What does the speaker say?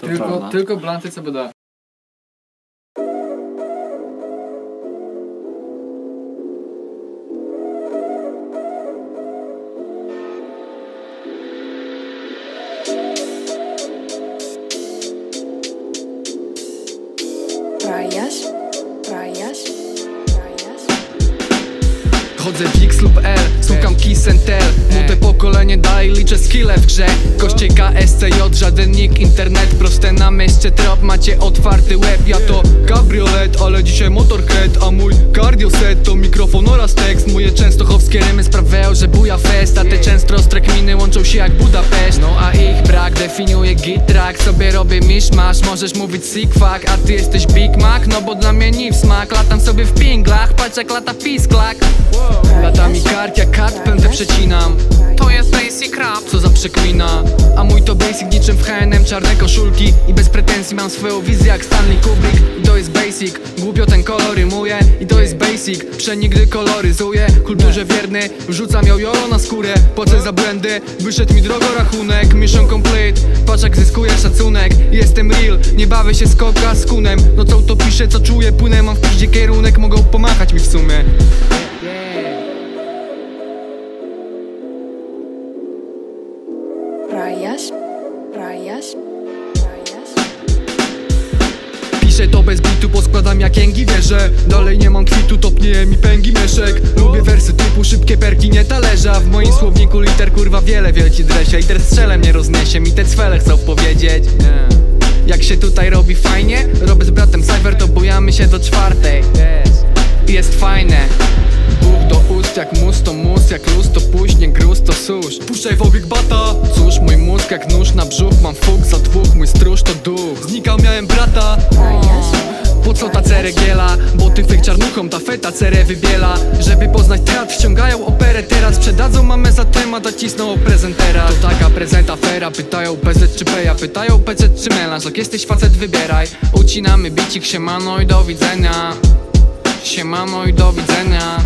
Tylko blanty CBD. Chodzę w X lub L, słucham Kiss and Tell. Młode pokolenie dalej liczę skille w grze. Kościej KSCJ, żaden nick, internet. Proste na mieście trop, macie otwarty łeb. Ja to kabriolet, ale dzisiaj motorhead. A mój cardioset to mikrofon oraz tekst. Moje częstochowskie rymy sprawiają, że buja fest. A te często ostre kminy łączą się jak Budapeszt. No a ich brak definiuje git track. Sobie robię miszmasz, możesz mówić sick fuck. A ty jesteś Big Mac, no bo dla mnie nie w smak. Latam sobie w pinglach, patrz jak lata pisklak. Lata mi kark jak kat, pędzę przecinam. To jest basic rap, co za przekmina. A mój to basic niczym w H&M, czarne koszulki. I bez pretensji mam swoją wizję jak Stanley Kubrick. I to jest basic, głupio ten kolor rymuje. I to jest basic, przenigdy koloryzuję. Kulturze wierny, wrzucam jolo na skórę. Płacę za błędy, wyszedł mi drogo rachunek. Mission complete, patrz jak zyskuję szacunek. Jestem real, nie bawię się z koka z kunem. No co to piszę, co czuję, płynę, mam w piździe kierunek. Mogą pomachać mi w sumie. Piszę to bez bitu, poskładam jak jęgi wierzę. Dalej nie mam kwitu, topnie mi pęgi mieszek. Lubię wersy typu szybkie perki, nie talerza. W moim słowniku liter kurwa wiele wielki dresia. I ter strzelem nie rozniesie, mi te cwele chcą powiedzieć. Jak się tutaj robi fajnie, robię z bratem Cypher, to bujamy się do 4. Jest fajne. Buch do ust jak mus to mus, jak luz to później gruz to susz. Puszczaj w Big Bata. Cóż, mój mózg jak nóż na brzuch, mam fuk za dwóch, mój stróż to duch. Znikał, miałem brata. Po co ta ceregiela? Bo ty fake czarnuchą, ta feta cerę wybiela. Żeby poznać teatr, ściągają operę teraz. Sprzedadzą mamę za temat, a cisną o prezentera. To taka prezentafera, pytają PZ czy Peja. Pytają PC czy melanż, jak jesteś facet wybieraj. Ucinamy bicik, siemano i do widzenia. Siemano i do widzenia.